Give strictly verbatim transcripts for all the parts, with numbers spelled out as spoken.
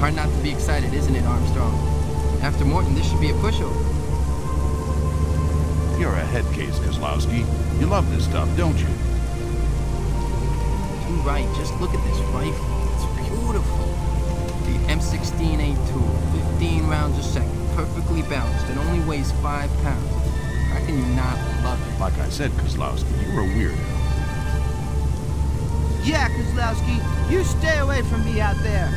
Hard not to be excited, isn't it, Armstrong? After Morton, this should be a pushover. You're a head case, Kozlowski. You love this stuff, don't you? Too right. Just look at this rifle. It's beautiful. The M sixteen A two, fifteen rounds a second, perfectly balanced. It only weighs five pounds. How can you not love it? Like I said, Kozlowski, you're a weirdo. Yeah, Kozlowski, you stay away from me out there.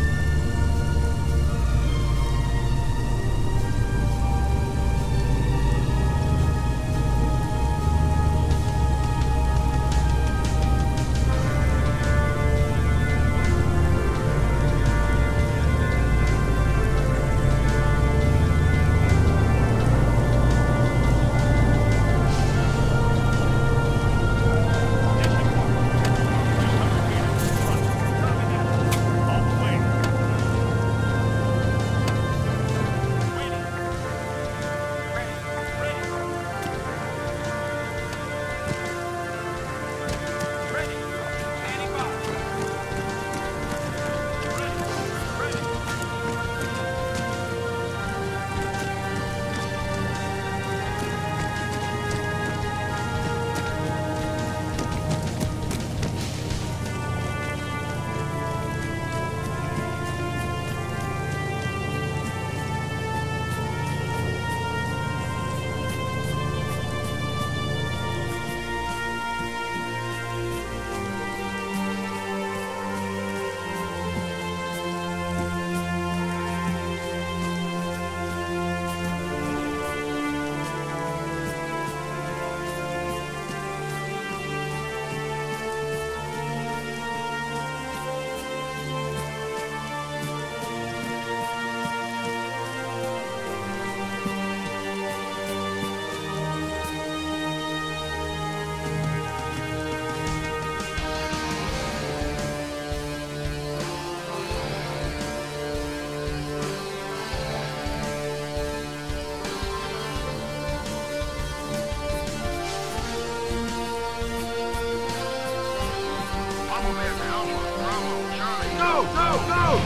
Go, go, go!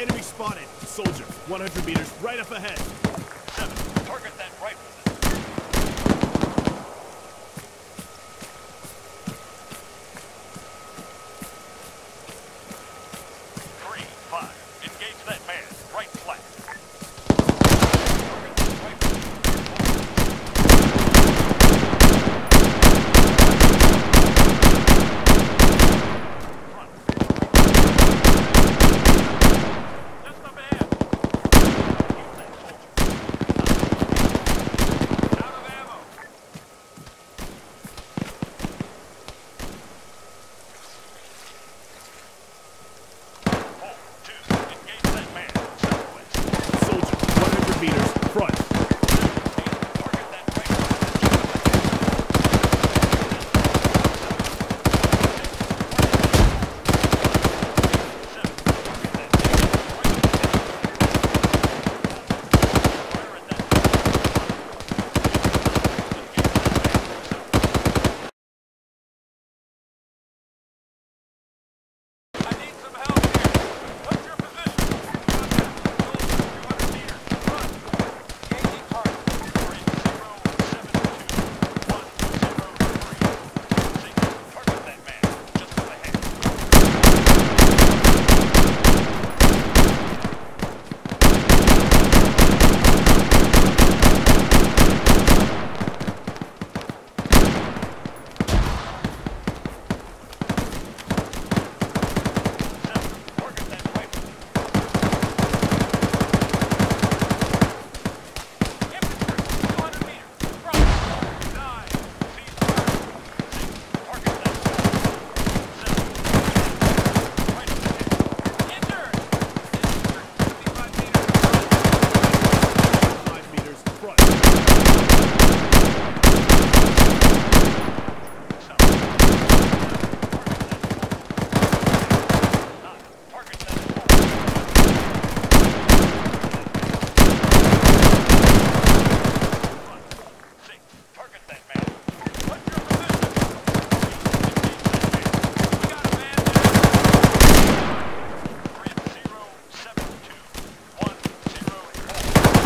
Enemy spotted. Soldier, one hundred meters, right up ahead. Seven. Target that rifle. Three, five. Engage that man. Right flank. Target that rifle. Just up ahead. Use that soldier. Out of ammo. Four, two. Engage that man. Southwest. Soldier, one hundred meters, front. Target that rifle. Seven. Target that Fire at that. I need some help here. What's your position? Soldier, two hundred meters. Front. Engaging target. three zero seven two one zero three. Six. Target that man. Just up ahead. Seven. Target that rifle. Infantry, two hundred meters. Front. Nine. Seize fire. Six. Target that soldier. Seven. Right ahead. Injured. Infantry, fifty-five meters. Five meters, front. South. Target that. Nine. Target that soldier. Front. Six. Target that man. What's your position? We got a man there. Three zero seven two one zero four.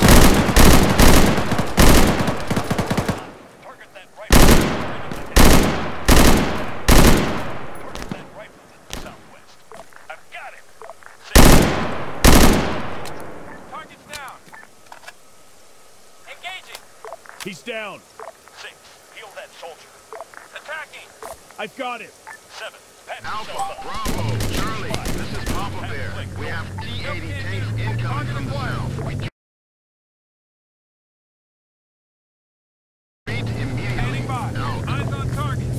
Target that rifle. Right up ahead. Target that rifle to the southwest. I've got him. Six. Target's down. Engaging. He's down. Six. Heal that soldier. Attacking. I've got him. Seven. Patch Alpha, yourself up. Bravo, Charlie, this is Papa Bear. We have T eighty tanks incoming from the south. We retreat immediately. Standing by. Out. Eyes on target.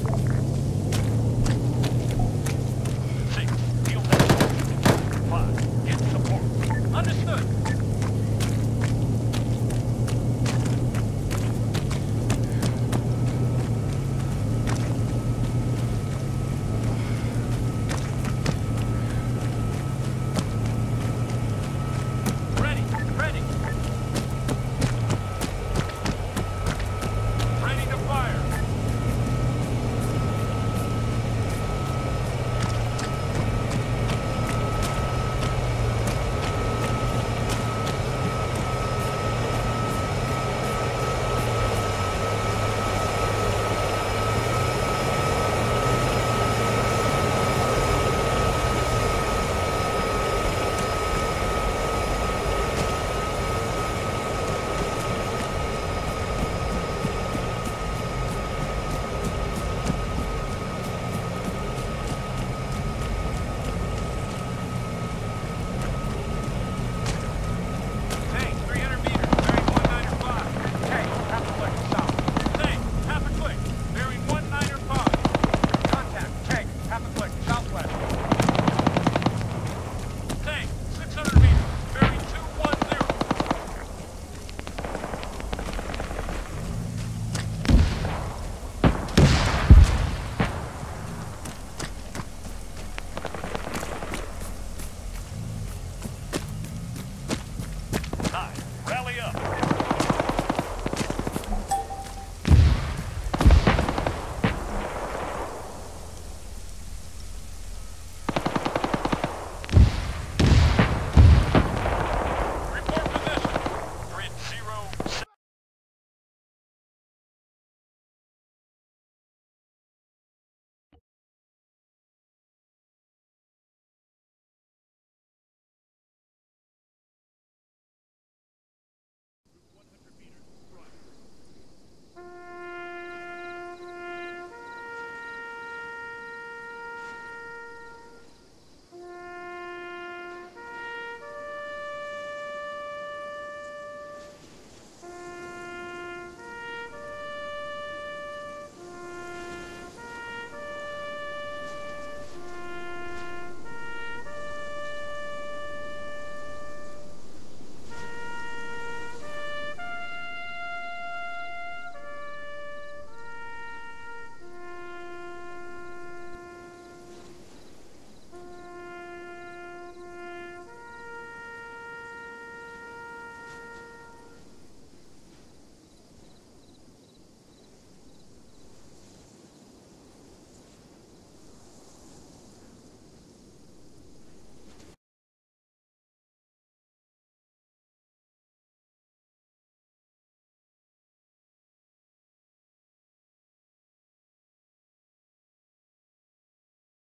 Six. Heal that soldier. Five. Get support. Understood.